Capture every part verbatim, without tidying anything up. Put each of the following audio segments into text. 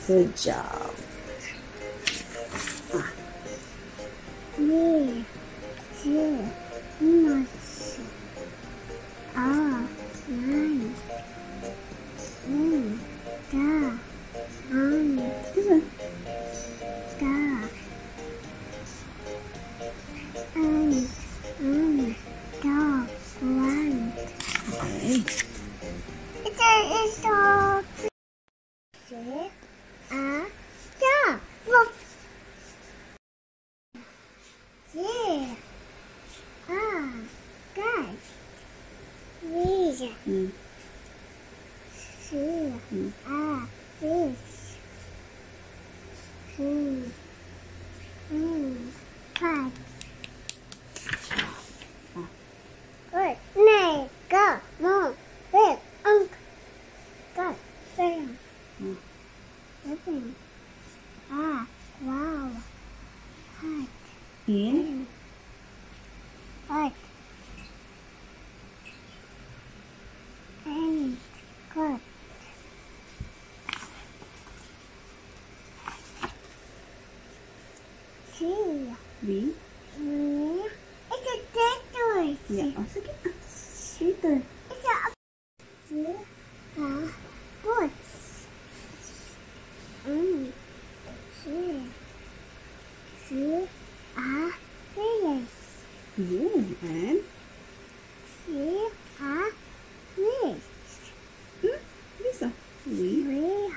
Good job. Ah. We two must are nine in the on This one. the and on the ground. Okay. It is all sit a the wolf. Yeah. Ah, good. Read. Mm. See Mm. a fish. See. Mm. Five. Ah. Good. Nay, go. More. Big. Unk. Good. Seven. Mm. Seven. Ah, wow. Hot. In. Hot. And good. See. We. Me. It's a dead horse. Yeah. Oh, sige. Later. It's a see a boots. Mm. See. See a fish. You. And. See a fish. Hmm? Lisa. We. We.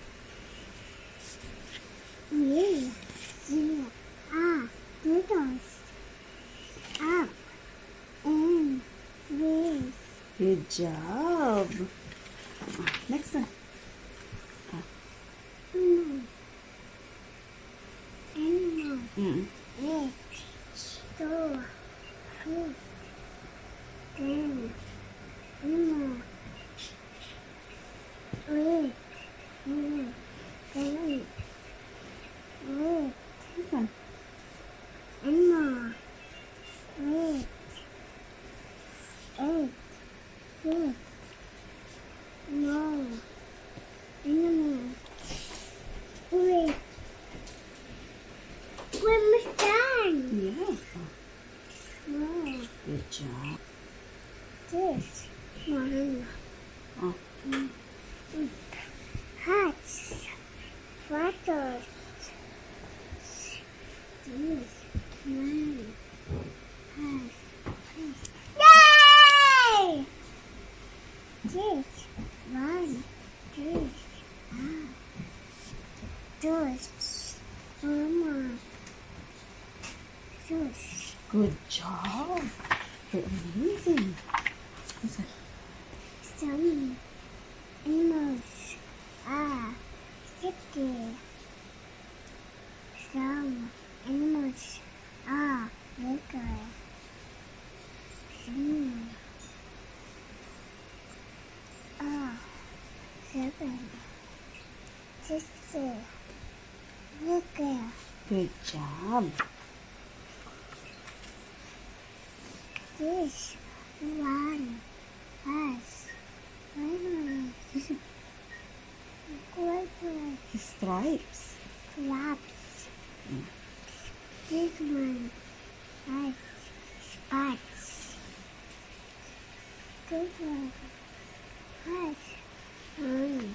We. See a turtles. Up. And we. Good job. Ah, next one. Mm. Animal. Mm. Egg. Store. Food. Then. Animal. Wait. Mm. Then. Wait. This one. Animal. Wait. Egg. Food. No. Animal. Wait. We're almost done. Yeah. No. Good job. This one. Oh. Mm. Mm. Hats. Photos. This one. Has. Yay! This one. This. Ah. This. Mama. This. Good job. You're amazing. This one. Some animals are sticky. Some animals are bigger. Some are seven. Sixty. Bigger. Good job. This one has letters. Letters. Stripes. Flaps. Mm. This one has spots. This one has arms.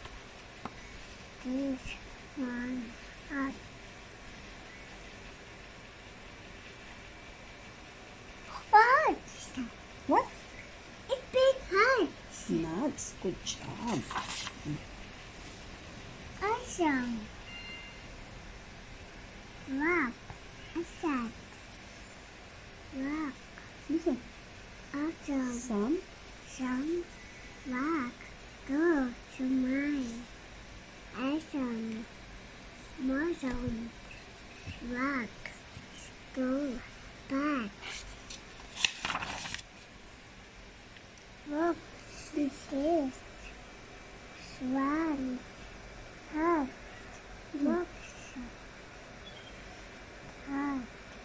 This one has hearts. What? It's big hearts. Nuts. Good job. Awesome. Rock. I said. Rock. This one. Awesome. Some. Some rock. Go to mine. Awesome. Awesome. Rock. Go back. Look. This. Swan. Heart. Look. Heart.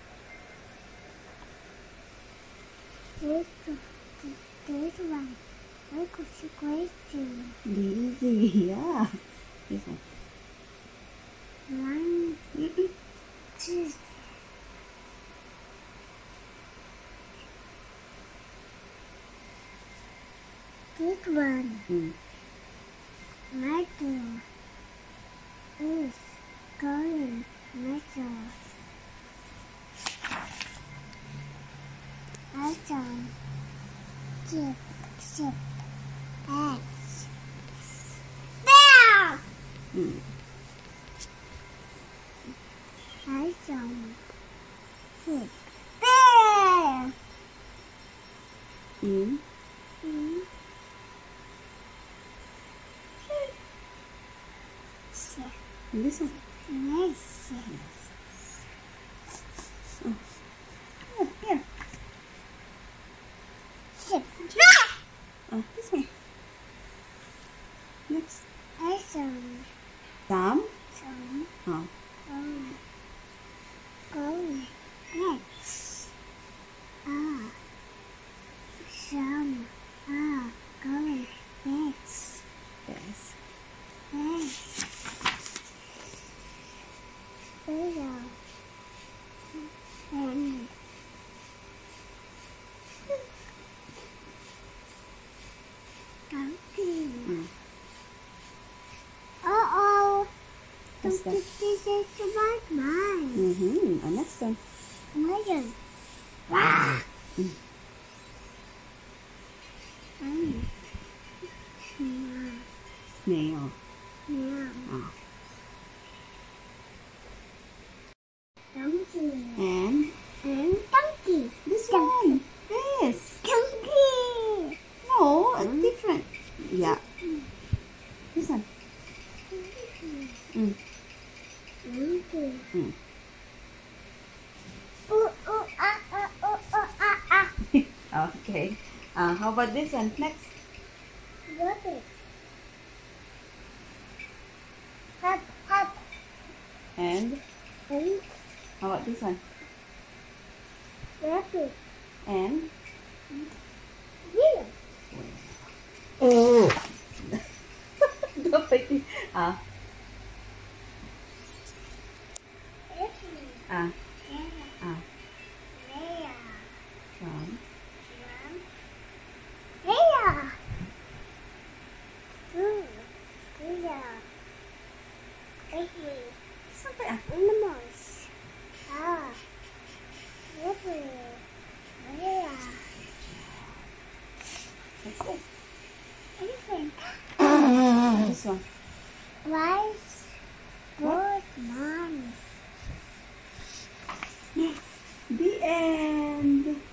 This, this one. Look, it's crazy. Lazy. Yeah. This one. One, Mm-mm. two. This one. Mm. My door is going metal. I don't chip, chip, eggs. Bear! Mm. I don't chip. Bear! Mm. Mm. Chip. This one. Yes. Oh. Oh, here. Chip. Oh, this one. Next. I don't Thumb. some Oh. going going next. Ah. Some are going next. Yes. Next. Below. And donkey. Mm. Uh-oh. What's Don't that? think this is about mine. Mm-hmm. And next one. Mine. Mm. Mine. Smile. Snail. Now. Oh. Donkey. And And donkey. this Donkey. one. This. Donkey. No, it's different. Yeah. This one. Mm. Donkey. Mm. Ooh, ooh, ah, ah, ooh, ooh, ah, ah. Okay. Uh, how about this one? Next. Rabbit. Hop, hop. And And how about this one? rabbit. And Here. oh. Ah. Ah. Ah. From. Sampai ah. Animals. Ah. River. Where? What's this? Elephant. This one. Rice. Good mom. The end.